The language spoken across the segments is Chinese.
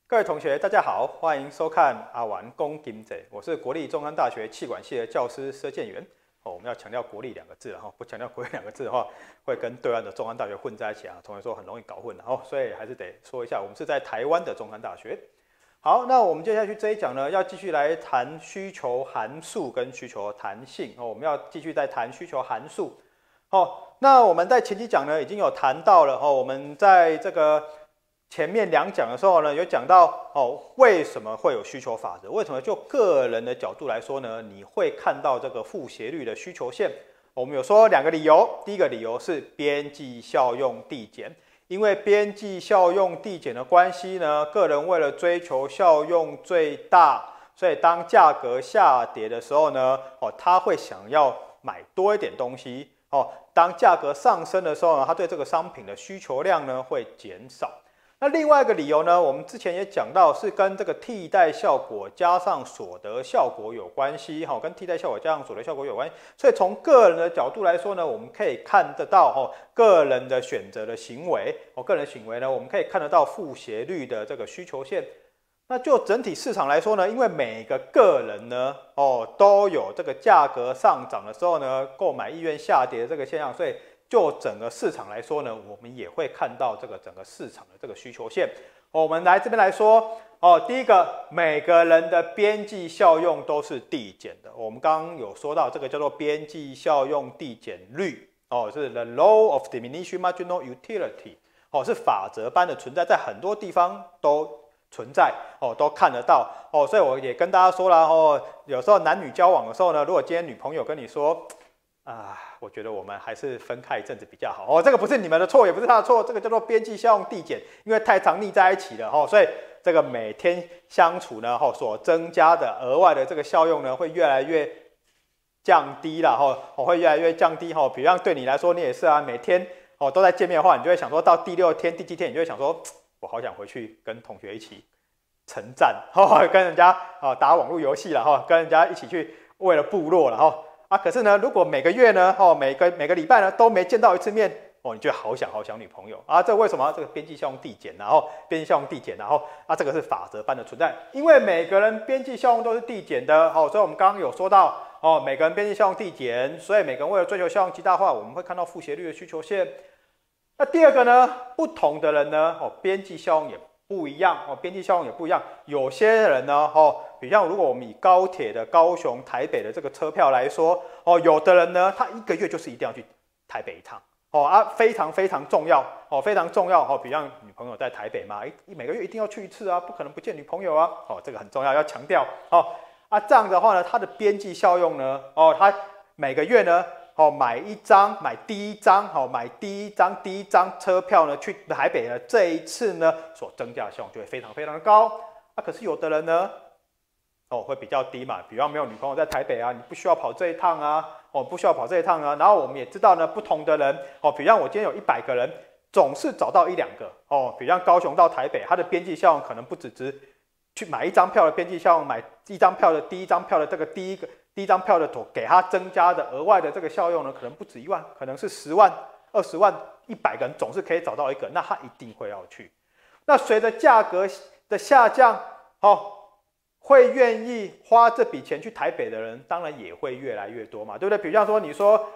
各位同学，大家好，欢迎收看阿玩公金者，我是国立中山大学气管系的教师佘建元。我们要强调国立两个字哈，不强调国立两个字的话，会跟对岸的中山大学混在一起啊。同学说很容易搞混所以还是得说一下，我们是在台湾的中山大学。好，那我们接下去这一讲呢，要继续来谈需求函数跟需求弹性我们要继续再谈需求函数那我们在前几讲呢，已经有谈到了我们在这个前面两讲的时候呢，有讲到为什么会有需求法则？为什么就个人的角度来说呢，你会看到这个负斜率的需求线？我们有说两个理由，第一个理由是边际效用递减，因为边际效用递减的关系呢，个人为了追求效用最大，所以当价格下跌的时候呢，他会想要买多一点东西当价格上升的时候呢，他对这个商品的需求量呢会减少。那另外一个理由呢，我们之前也讲到，是跟这个替代效果加上所得效果有关系跟替代效果加上所得效果有关系。所以从个人的角度来说呢，我们可以看得到个人的选择的行为个人行为呢，我们可以看得到负斜率的这个需求线。那就整体市场来说呢，因为每个个人呢都有这个价格上涨的时候呢，购买意愿下跌的这个现象，所以就整个市场来说呢，我们也会看到这个整个市场的这个需求线。我们来这边来说第一个，每个人的边际效用都是递减的。我们刚刚有说到这个叫做边际效用递减率是 the law of diminishing marginal utility 是法则般的存在，在很多地方都存在都看得到所以我也跟大家说了有时候男女交往的时候呢，如果今天女朋友跟你说我觉得我们还是分开一阵子比较好这个不是你们的错，也不是他的错，这个叫做边际效用递减，因为太常腻在一起了所以这个每天相处呢所增加的额外的这个效用呢，会越来越降低了会越来越降低比方对你来说，你也是每天都在见面的话，你就会想说到第6天、第7天，你就会想说，我好想回去跟同学一起城战跟人家打网络游戏了跟人家一起去为了部落了可是呢，如果每个月呢每个礼拜呢都没见到一次面你就好想女朋友这为什么？这个边际效用递减边际效用递减这个是法则般的存在，因为每个人边际效用都是递减的所以我们刚刚有说到每个人边际效用递减，所以每个人为了追求效用极大化，我们会看到负斜率的需求线。那第二个呢，不同的人呢边际效用也不一样边际效用也不一样。有些人呢比方如果我们以高铁的高雄、台北的这个车票来说有的人呢，他一个月就是一定要去台北一趟非常非常重要非常重要比方女朋友在台北嘛，每个月一定要去一次不可能不见女朋友这个很重要，要强调这样的话呢，它的边际效用呢它每个月呢买第一张车票呢去台北呢，这一次呢所增加的效用就会非常非常的高可是有的人呢会比较低嘛，比方没有女朋友在台北你不需要跑这一趟不需要跑这一趟然后我们也知道呢，不同的人比方我今天有100个人，总是找到1、2个比方高雄到台北，它的边际效用可能不只去买一张票的边际效用，买一张票的第一张票的这个第一张票的给它增加的额外的这个效用呢，可能不止1万，可能是10万、20万，100个人总是可以找到1个，那他一定会要去。那随着价格的下降会愿意花这笔钱去台北的人，当然也会越来越多嘛，对不对？比方说你说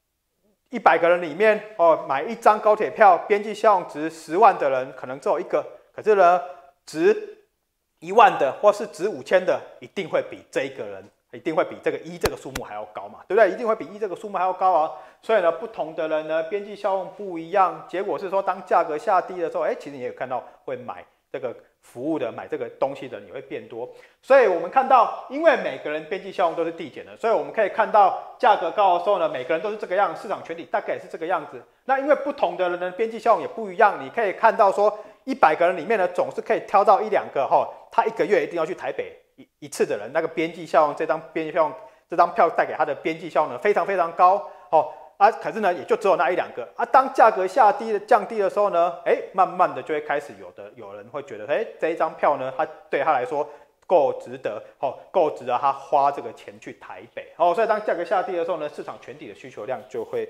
100个人里面买一张高铁票，边际效用值10万的人，可能只有1个，可是呢值1万的或是值5000的，一定会比这个人，一定会比这个1这个数目还要高嘛，对不对？一定会比1这个数目还要高所以呢，不同的人呢，边际效用不一样，结果是说，当价格下低的时候，其实你也有看到会买这个服务的、买这个东西的人也会变多。所以我们看到，因为每个人边际效用都是递减的，所以我们可以看到价格高的时候呢，每个人都是这个样子，市场全体大概也是这个样子。那因为不同的人的边际效用也不一样，你可以看到说，100个人里面呢，总是可以挑到1、2个他1个月一定要去台北一次的人，那个边际效用这张票带给他的边际效用呢，非常非常高可是呢，也就只有那1、2个当价格降低的时候呢，慢慢的就会开始有人会觉得，这一张票呢，对他来说够值得他花这个钱去台北所以当价格下跌的时候呢，市场全体的需求量就会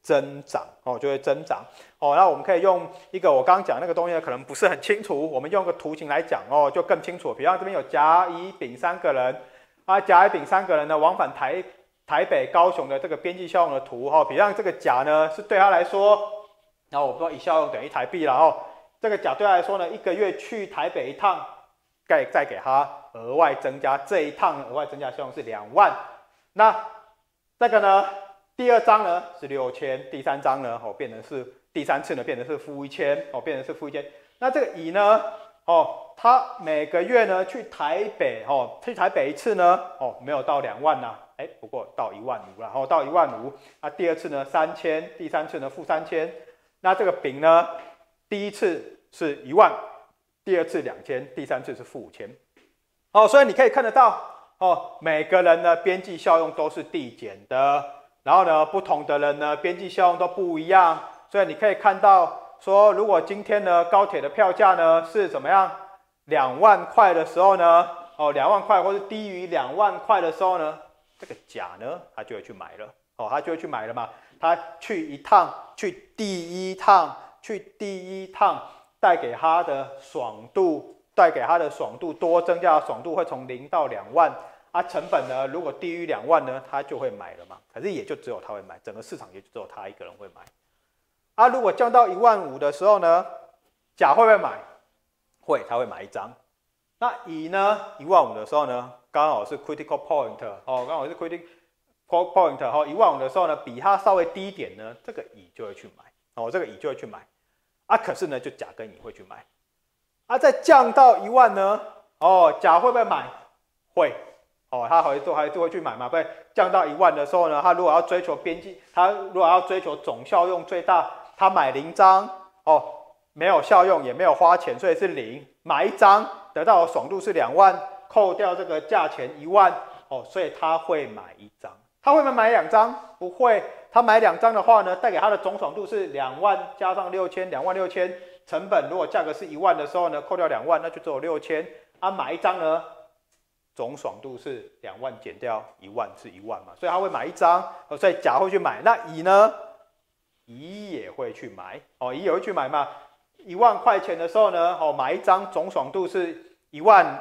增长哦，就会增长哦。那我们可以用一个我刚刚讲那个东西呢，可能不是很清楚，我们用个图形来讲哦，就更清楚。比方这边有甲、乙、丙3个人啊，甲、乙、丙3个人呢往返台北、高雄的这个边际效用的图哈，比方这个甲呢是对他来说，然后我们说1效用等于1台币了哦，这个甲对他来说呢，1个月去台北一趟，再给他额外增加这一趟额外增加效用是2万，那这个呢？第2章呢是6000，第3章呢变成是第3次呢变成是-1000哦，变成是-1000。那这个乙呢他每个月呢去台北去台北一次呢没有到2万啦，不过到1万5了到1万5。那第2次呢3000，第3次呢-3000。那这个丙呢第1次是1万，第2次2000，第3次是-5000。所以你可以看得到每个人的边际效用都是递减的。然后呢，不同的人呢，边际效用都不一样，所以你可以看到说，如果今天呢高铁的票价呢是怎么样，2万块的时候呢，2万块或是低于2万块的时候呢，这个甲呢他就会去买了他就会去买了嘛，他去第一趟带给他的爽度多增加的爽度会从0到2万。成本呢，如果低于2万呢，他就会买了嘛。可是也就只有他会买，整个市场也就只有他一个人会买。如果降到1万5的时候呢，甲会不会买？会，他会买1张。那乙呢，1万5的时候呢，刚好是 critical point 刚好是 critical point 1万5的时候呢，比他稍微低一点呢，这个乙就会去买这个乙就会去买。可是呢，就甲跟乙会去买。再降到1万呢，甲会不会买？会。他还是会去买嘛？对，降到1万的时候呢，他如果要追求边际，他如果要追求总效用最大，他买0张没有效用也没有花钱，所以是0，买1张得到的爽度是2万，扣掉这个价钱1万所以他会买1张。他会不会买2张？不会，他买2张的话呢，带给他的总爽度是2万加上6000，2万6000，成本如果价格是1万的时候呢，扣掉2万，那就只有6000。买1张呢？总爽度是2万减掉1万是1万嘛，所以他会买1张所以甲会去买。那乙呢？乙也会去买乙也会去买嘛。1万块钱的时候呢买1张总爽度是1万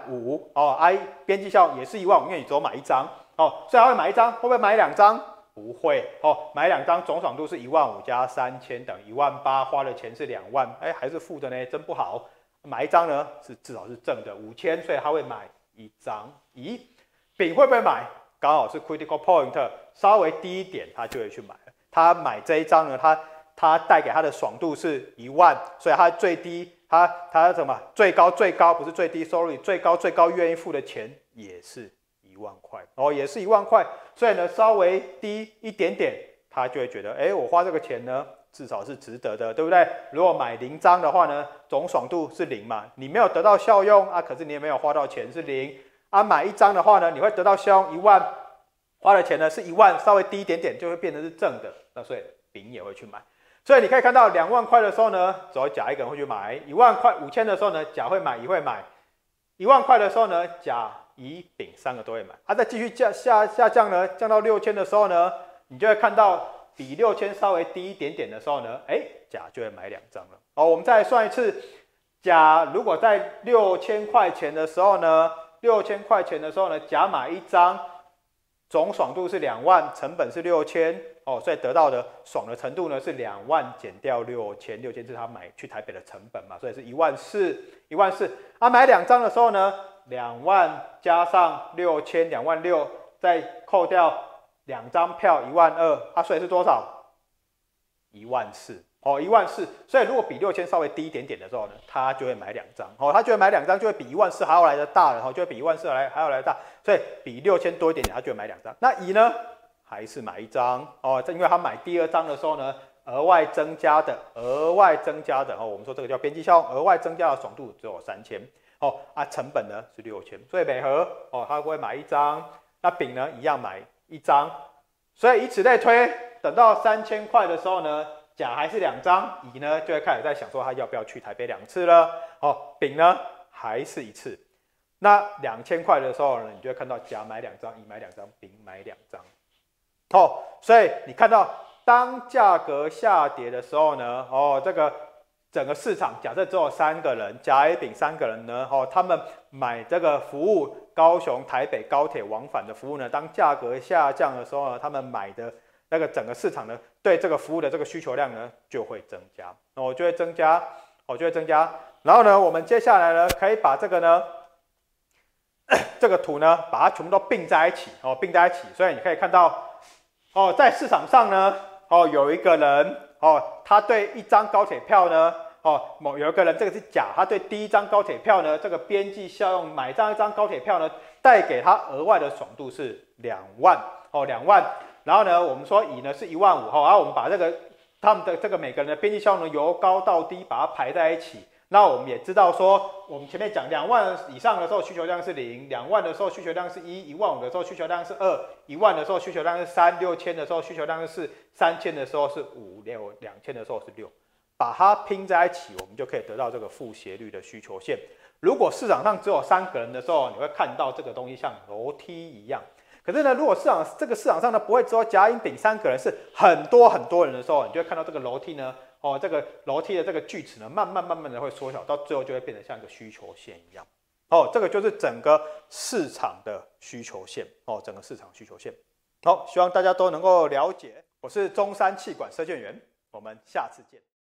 5边际效也是1万5，因为你只有买1张所以他会买1张。会不会买2张？不会买2张总爽度是1万5加3000等于1万8，花的钱是2万，还是负的呢，真不好。买1张呢是至少是正的5000，所以他会买1张。丙会不会买？刚好是 critical point 稍微低一点，他就会去买了。他买这一张呢，他带给他的爽度是1万，所以他最低他什么最高不是最低 sorry 最高愿意付的钱也是1万块也是1万块，所以呢稍微低一点点，他就会觉得我花这个钱呢至少是值得的，对不对？如果买0张的话呢，总爽度是0嘛，你没有得到效用可是你也没有花到钱是0。买1张的话呢，你会得到效用1万，花的钱呢是1万，稍微低一点点就会变成是正的，那所以丙也会去买。所以你可以看到2万块的时候呢，只有甲一个人会去买；1万块5000的时候呢，甲会买，乙会买；1万块的时候呢，甲、乙、丙3个都会买。再继续下降呢，降到6000的时候呢，你就会看到比6000稍微低一点点的时候呢，甲就会买2张了。我们再来算一次，甲如果在6000块钱的时候呢，6000块钱的时候呢，甲买1张，总爽度是2万，成本是6000所以得到的爽的程度呢是2万减掉6000，6000是他买去台北的成本嘛，所以是14000，14000。买2张的时候呢，2万加上6000，2万6，再扣掉2张票12000，所以是多少？14000，14000。所以如果比6000稍微低一点点的时候呢，他就会买2张他就会买2张，就会比14000还要来的大了就会比14000还要来的大，所以比6000多一点点，他就会买2张。那乙呢，还是买1张因为他买第2张的时候呢，额外增加的我们说这个叫边际效用，额外增加的爽度只有3000成本呢是6000，所以每盒他会买1张。那丙呢一样买1张，所以以此类推，等到3000块的时候呢，甲还是2张，乙呢就会开始在想说他要不要去台北2次了丙呢还是1次。那2000块的时候呢，你就会看到甲买2张，乙买2张，丙买2张所以你看到当价格下跌的时候呢，这个整个市场假设只有3个人，甲 A 丙3个人呢，他们买这个服务高雄台北高铁往返的服务呢，当价格下降的时候呢，他们买的那个整个市场呢，对这个服务的这个需求量呢就会增加，就会增加，然后呢，我们接下来呢可以把这个呢这个图呢把它全部都并在一起，所以你可以看到，在市场上呢，有一个人，他对一张高铁票呢，有一个人，这个是甲，他对第一张高铁票呢，这个边际效用买这样一张高铁票呢，带给他额外的爽度是2万，2万。然后呢，我们说乙呢是1万5，然后我们把他们的这个每个人的边际效用呢由高到低把它排在一起。那我们也知道说，我们前面讲2万以上的时候需求量是0， 2万的时候需求量是1， 1万5的时候需求量是2， 1万的时候需求量是3， 6000的时候需求量是4， 3000的时候是5， 2000的时候是6。把它拼在一起，我们就可以得到这个负斜率的需求线。如果市场上只有3个人的时候，你会看到这个东西像楼梯一样。可是呢，如果这个市场上呢不会只有甲、乙、丙3个人，是很多人的时候，你就会看到这个楼梯呢，这个楼梯的这个锯齿呢，慢慢的会缩小，到最后就会变得像一个需求线一样。这个就是整个市场的需求线，整个市场需求线。好，希望大家都能够了解。我是中山企管射箭员，我们下次见。